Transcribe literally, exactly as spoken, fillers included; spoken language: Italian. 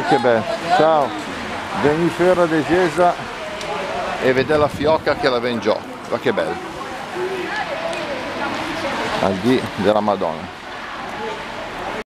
che bello. Ciao. Veni Ferra de Gesa e vede la fiocca che la ven giò. Ma che bello. Al dì della Madonna.